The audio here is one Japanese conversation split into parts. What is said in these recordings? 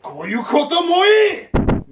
こういうこともいい。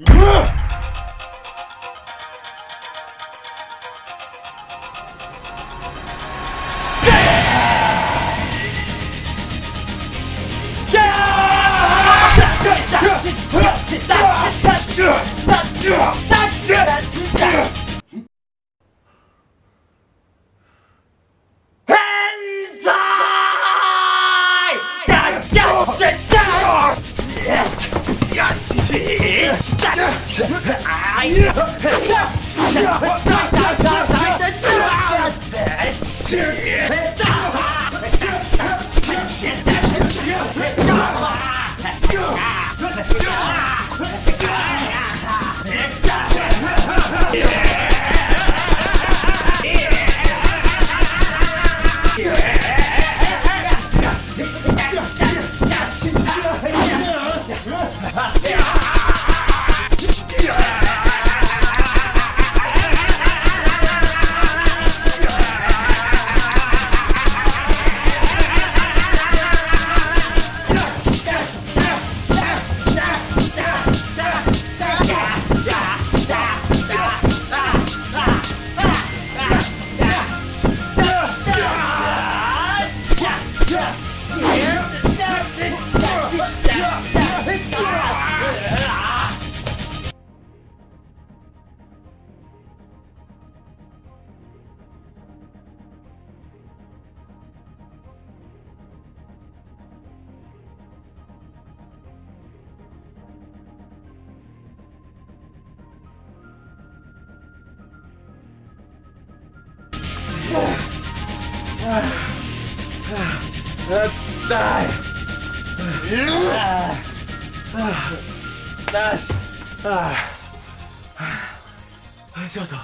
ちょっと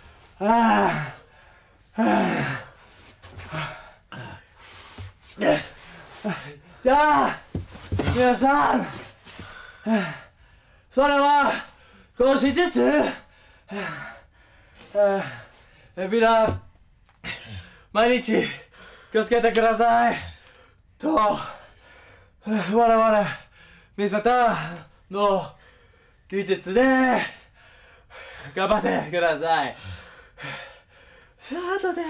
じゃあ皆さんそれは少しずつみんな毎日気をつけてくださいと我々見せたの技術で頑張ってください。さあ後で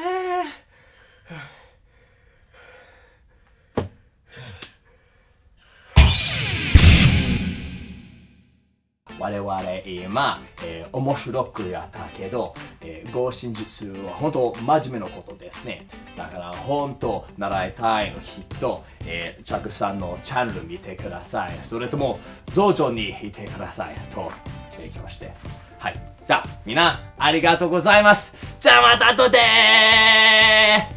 我々今、面白くやったけど、護身術は本当真面目なことですね。だから本当習いたいの人、チャックさんのチャンネル見てください。それとも道場にいてくださいと勉強して。はい。じゃあみんなありがとうございます。じゃあまた後でー。